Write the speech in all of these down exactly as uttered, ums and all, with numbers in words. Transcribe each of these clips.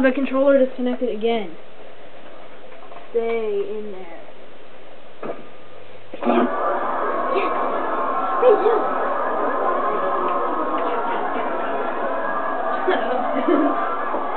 the controller disconnected again. Stay in there. Yes! Me too! Shut up.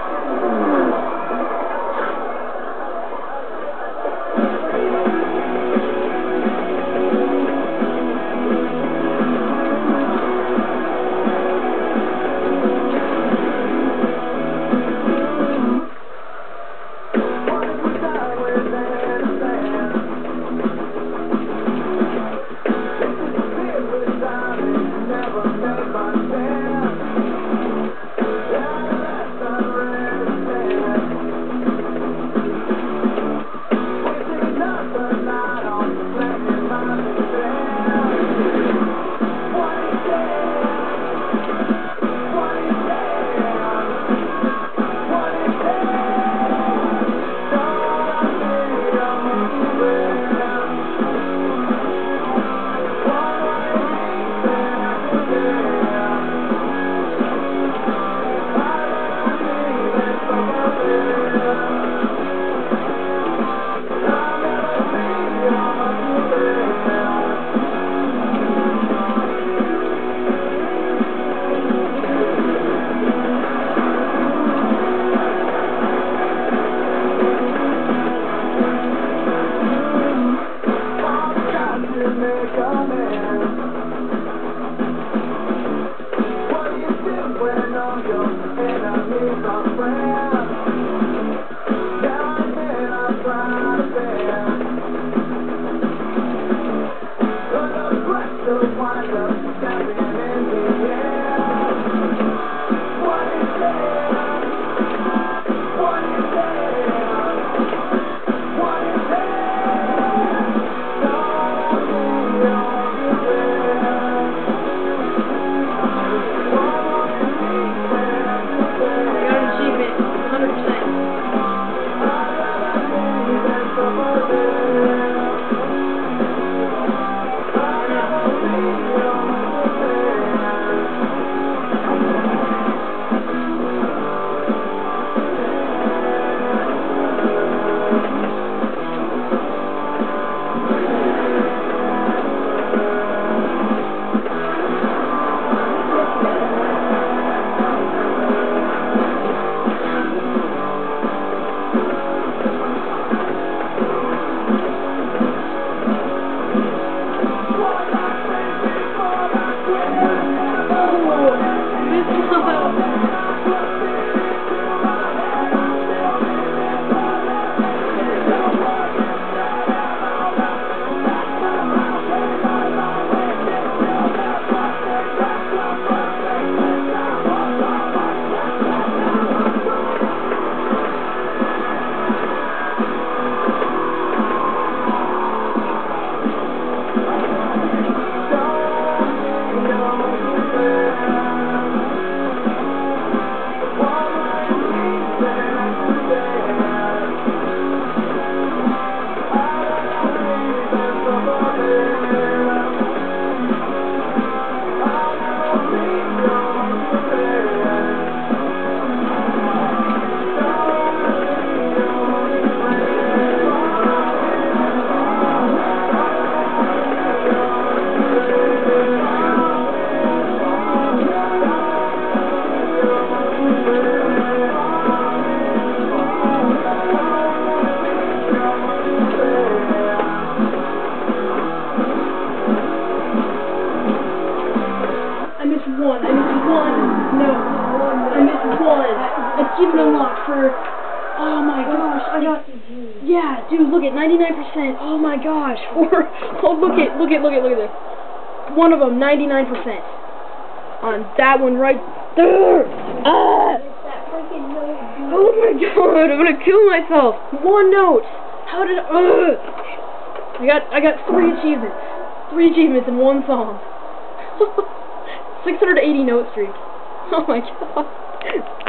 one. I missed one. No. I missed one. Achievement unlocked for... Oh my gosh. I got... Yeah, dude, look at ninety-nine percent. Oh my gosh. Or... Oh, look at, look at, look at, look at this. One of them, ninety-nine percent. On that one right there. Ah! Oh my god, I'm gonna kill myself. One note. How did... Uh, I got, I got three achievements. Three achievements in one song. six hundred eighty note streak. Oh my god.